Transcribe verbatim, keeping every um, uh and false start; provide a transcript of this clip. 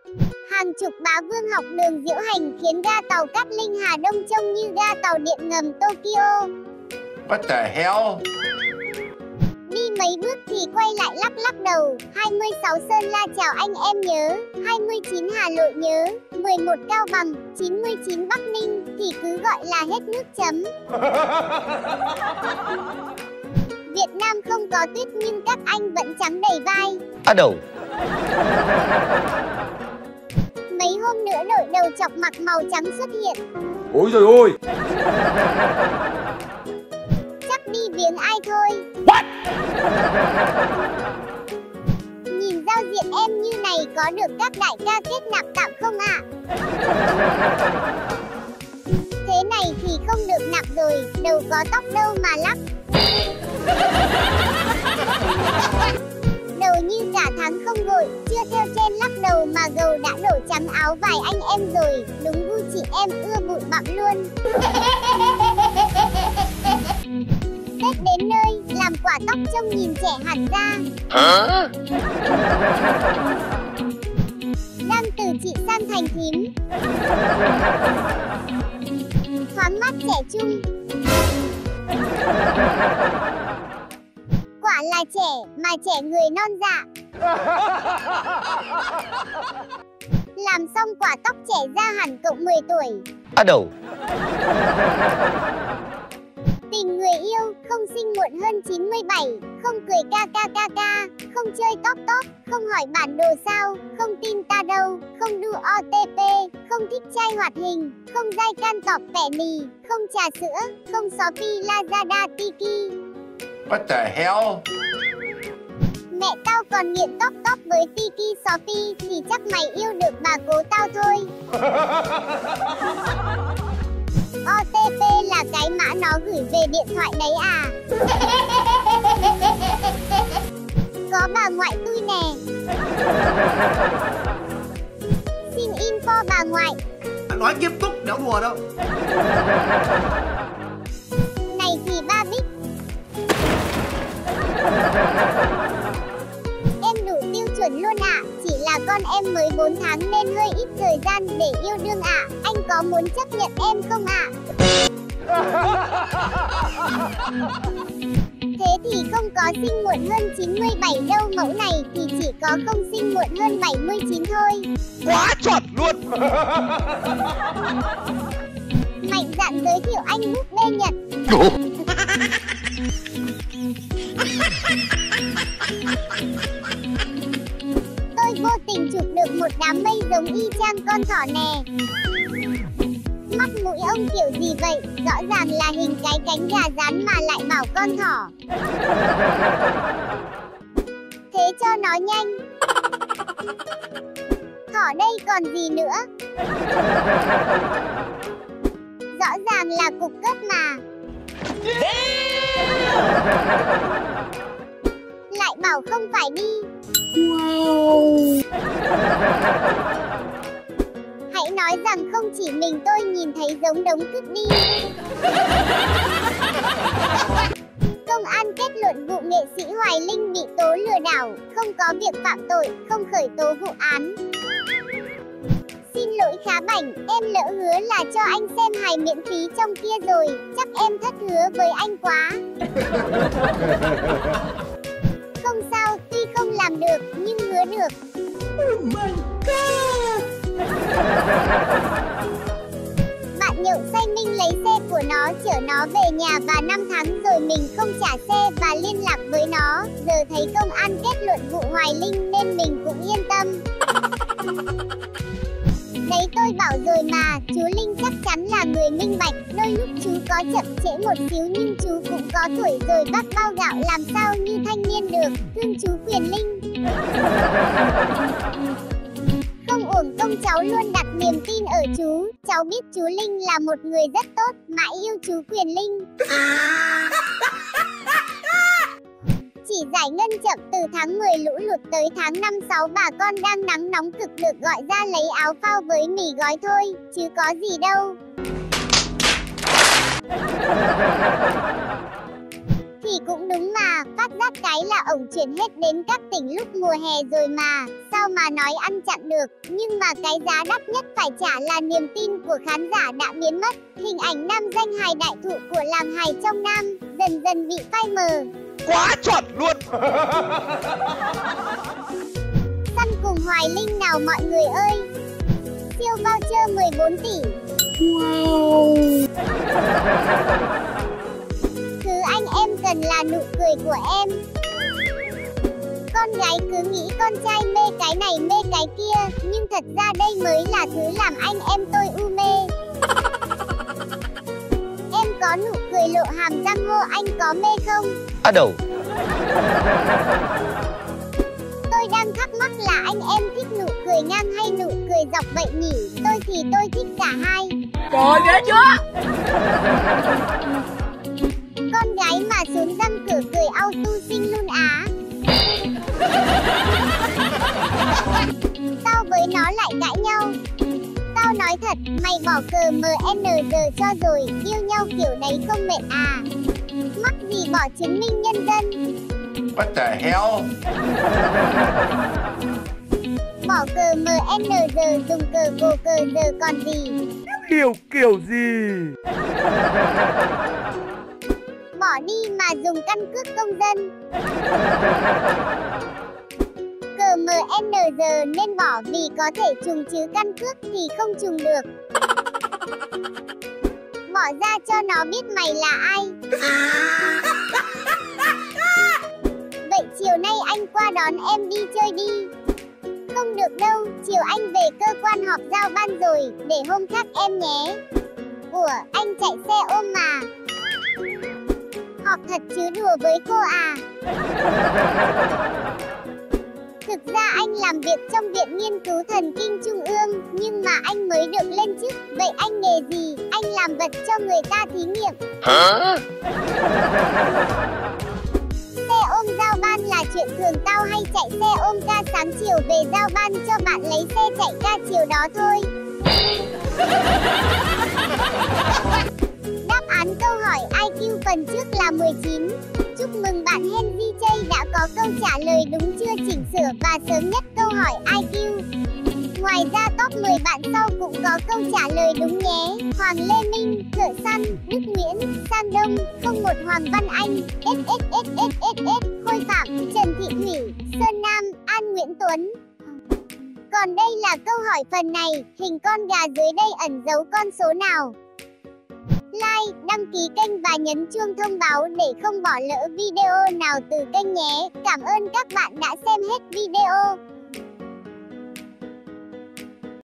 Hàng chục bá vương học đường diễu hành khiến ga tàu Cát Linh Hà Đông trông như ga tàu điện ngầm Tokyo. What the hell? Đi mấy bước thì quay lại lắc lắc đầu. hai mươi sáu Sơn La chào anh em nhớ, hai mươi chín Hà Nội nhớ, mười một Cao Bằng, chín mươi chín Bắc Ninh thì cứ gọi là hết nước chấm. Việt Nam không có tuyết nhưng các anh vẫn trắng đầy vai. À đầu. Mấy hôm nữa đội đầu chọc mặc màu trắng xuất hiện. Ôi giời ơi. Chắc đi viếng ai thôi. What? Nhìn giao diện em như này có được các đại ca kết nạp tạm không ạ? Thế này thì không được nạp rồi, đầu có tóc đâu mà lắc. Đầu như cả tháng không gội, chưa theo trend lắc đầu mà gầu đã đổ trắng áo vài anh em rồi. Đúng gu chị em ưa bụi bặm luôn. Tết đến nơi, làm quả tóc trông nhìn trẻ hẳn ra. Hả? Đang từ chị sang thành thím. Thoáng mắt trẻ trung. Quả là trẻ, mà trẻ người non dạ. Làm xong quả tóc trẻ ra hẳn cậu mười tuổi. À đầu. Tình người yêu, không sinh muộn hơn chín mươi bảy, không cười ca ca ca ca, không chơi top top, không hỏi bản đồ sao, không tin ta đâu, không đu o tê pê, không thích trai hoạt hình, không dai can tọp vẻ mì, không trà sữa, không Shopee Lazada Tiki. What the hell? Mẹ tao còn nghiện top top với Tiki Shopee thì chắc mày yêu được bà cố tao thôi. o tê pê là cái mã nó gửi về điện thoại đấy à? Có bà ngoại tui nè. Xin info bà ngoại. Nói nghiêm túc, đéo đùa đâu. Này thì ba Bích. Em đủ tiêu chuẩn luôn ạ, à. Chỉ là con em mới bốn tháng nên hơi ít thời gian để yêu đương ạ. À. Anh có muốn chấp nhận em không ạ? À? Thế thì không có sinh muộn hơn chín mươi bảy đâu, mẫu này thì chỉ có không sinh muộn hơn bảy mươi chín thôi. Quá chuẩn luôn. Mạnh dạn giới thiệu anh búp bê Nhật. Tôi vô tình chụp được một đám mây giống y chang con thỏ nè. Mắt mũi ông kiểu gì vậy? Rõ ràng là hình cái cánh gà rán mà lại bảo con thỏ. Thế cho nó nhanh. Thỏ đây còn gì nữa? Rõ ràng là cục cất mà. Lại bảo không phải đi. Wow. Hãy nói rằng không chỉ mình tôi nhìn thấy giống đống cứt đi. Công an kết luận vụ nghệ sĩ Hoài Linh bị tố lừa đảo, không có việc phạm tội, không khởi tố vụ án. Xin lỗi Khá Bảnh, em lỡ hứa là cho anh xem hài miễn phí trong kia rồi, chắc em thất hứa với anh quá. Không sao, tuy không làm được, nhưng hứa được. Oh my God. Bạn nhậu say Minh lấy xe của nó chở nó về nhà và năm tháng rồi mình không trả xe và liên lạc với nó. Giờ thấy công an kết luận vụ Hoài Linh nên mình cũng yên tâm. Đấy tôi bảo rồi mà, chú Linh chắc chắn là người minh bạch. Đôi lúc chú có chậm trễ một xíu nhưng chú cũng có tuổi rồi, bắt bao gạo làm sao như thanh niên được. Thương chú Quyền Linh. Không uổng công cháu luôn đặt niềm tin ở chú. Cháu biết chú Linh là một người rất tốt, mãi yêu chú Quyền Linh. Chỉ giải ngân chậm từ tháng mười lũ lụt tới tháng năm sáu bà con đang nắng nóng cực được gọi ra lấy áo phao với mì gói thôi, chứ có gì đâu. Thì Cũng đúng mà, phát giác cái là ổng chuyển hết đến các tỉnh lúc mùa hè rồi mà, sao mà nói ăn chặn được. Nhưng mà cái giá đắt nhất phải trả là niềm tin của khán giả đã biến mất. Hình ảnh nam danh hài đại thụ của làng hài trong Nam dần dần bị phai mờ. Quá chuẩn luôn. Săn cùng Hoài Linh nào mọi người ơi. Siêu voucher mười bốn tỷ. Wow. Thứ anh em cần là nụ cười của em. Con gái cứ nghĩ con trai mê cái này mê cái kia, nhưng thật ra đây mới là thứ làm anh em tôi u mê. Em có nụ cười lộ hàm răng hô, anh có mê không? À đâu. Tôi đang thắc mắc là anh em thích nụ cười ngang hay nụ cười dọc vậy nhỉ? Tôi thì tôi thích cả hai. Trời ghê chưa? Con gái mà xuống răng cửa cười auto xinh luôn á. Tao với nó lại cãi nhau. Tao nói thật, mày bỏ cờ em en giê cho rồi, yêu nhau kiểu đấy không mệt à? Mắc gì bỏ chứng minh nhân dân. What the hell? Bỏ cờ em en giê dùng cờ gồ cờ giờ còn gì? Hiểu kiểu gì? Bỏ đi mà dùng căn cước công dân. Cờ em en giê nên bỏ vì có thể trùng chứ căn cước thì không trùng được. Bỏ ra cho nó biết mày là ai. Vậy chiều nay anh qua đón em đi chơi đi. Không được đâu, chiều anh về cơ quan họp giao ban rồi, để hôm khác em nhé. Ủa, anh chạy xe ôm mà. Họp thật chứ đùa với cô à? Thực ra anh làm việc trong Viện Nghiên cứu Thần kinh Trung ương, nhưng mà anh mới được lên chức. Vậy anh nghề gì? Anh làm vật cho người ta thí nghiệm. Hả? Xe ôm giao ban là chuyện thường, tao hay chạy xe ôm ca sáng chiều về giao ban cho bạn lấy xe chạy ca chiều đó thôi. Đáp án câu hỏi i kiu phần trước là mười chín. Chúc mừng bạn Henry Chay đã có câu trả lời đúng chưa chỉnh sửa và sớm nhất câu hỏi i kiu. Ngoài ra top mười bạn sau cũng có câu trả lời đúng nhé. Hoàng Lê Minh, Thợ Săn, Đức Nguyễn, Sang Đông, không một Hoàng Văn Anh, ét ét ét ét ét ét, Khôi Phạm, Trần Thị Thủy, Sơn Nam, An Nguyễn Tuấn. Còn đây là câu hỏi phần này, hình con gà dưới đây ẩn giấu con số nào? Like, đăng ký kênh và nhấn chuông thông báo để không bỏ lỡ video nào từ kênh nhé. Cảm ơn các bạn đã xem hết video.